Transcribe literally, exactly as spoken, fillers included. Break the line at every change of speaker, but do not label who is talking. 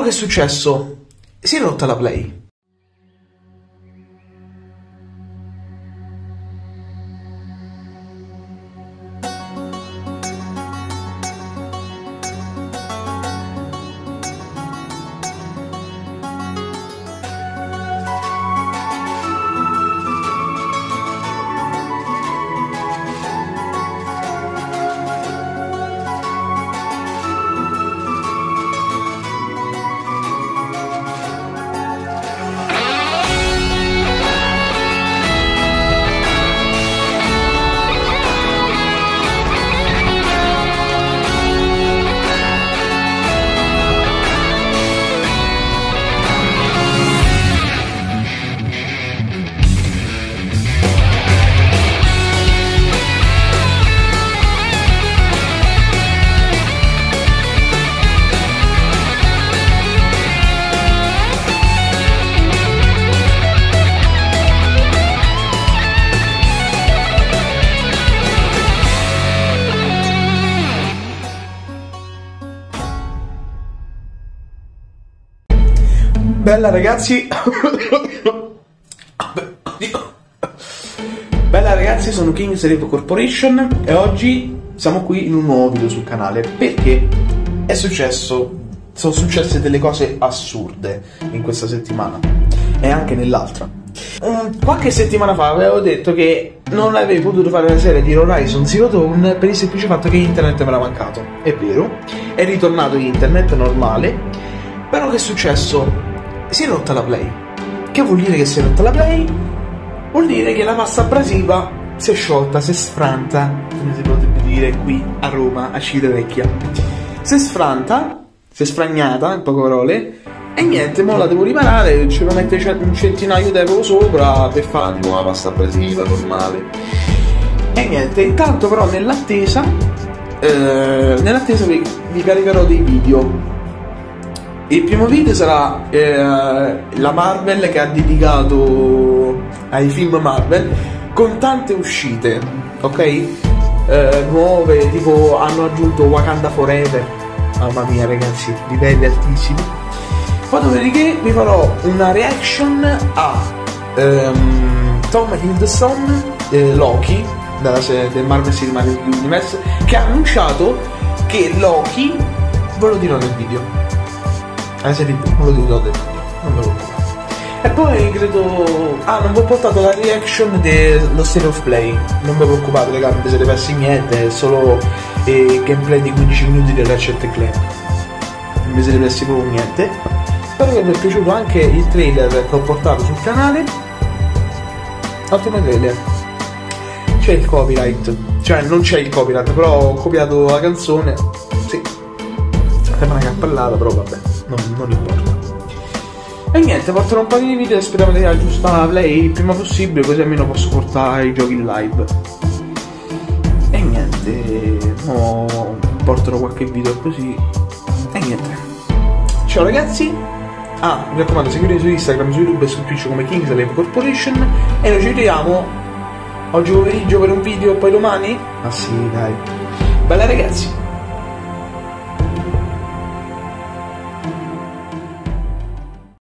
Però che è successo? Si è rotta la Play. Bella ragazzi. Bella ragazzi, sono King Sleep Corporation e oggi siamo qui in un nuovo video sul canale perché è successo, sono successe delle cose assurde in questa settimana e anche nell'altra. Um, qualche settimana fa avevo detto che non avrei potuto fare la serie di Horizon Zero Dawn per il semplice fatto che internet me era mancato. È vero, è ritornato internet normale, però che è successo? Si è rotta la Play. Che vuol dire che si è rotta la Play? Vuol dire che la pasta abrasiva si è sciolta, si è sfranta, come si potrebbe dire qui a Roma, a Civitavecchia. Si è sfranta, si è sfragnata, in poche parole, e niente, mo la devo riparare, ci devo mettere un centinaio d'euro sopra per fare di nuovo la pasta abrasiva normale. E niente, intanto però nell'attesa, eh, nell'attesa vi, vi caricherò dei video. Il primo video sarà eh, la Marvel che ha dedicato ai film Marvel con tante uscite, ok? Eh, nuove, tipo hanno aggiunto Wakanda Forever, mamma mia ragazzi, livelli altissimi. Poi dopodiché vi farò una reaction a um, Tom Hiddleston, eh, Loki, della serie del Marvel Cinematic Universe, che ha annunciato che Loki, ve lo dirò nel video. La serie non lo devo dire, non me lo ricordo. E poi credo. Ah, non vi ho portato la reaction dello State of Play. Non vi preoccupate, ragazzi, non vi siete persi niente, è solo eh, gameplay di quindici minuti del Ratchet and Clank. Non vi siete persi proprio niente. Spero che vi è piaciuto anche il trailer che ho portato sul canale. Ottimo trailer. C'è il copyright. Cioè, non c'è il copyright, però ho copiato la canzone. Sì. Sembra una cappellata, però vabbè. Non, non importa. E niente, porterò un paio di video e speriamo di aggiustare la Play il prima possibile, così almeno posso portare i giochi in live. E niente, mo porterò qualche video così. E niente. Ciao ragazzi. Ah, mi raccomando, seguitemi su Instagram, su YouTube e su Twitch come King Sleep Corporation. E noi ci vediamo oggi pomeriggio per un video e poi domani? Ma sì, dai. Bella ragazzi.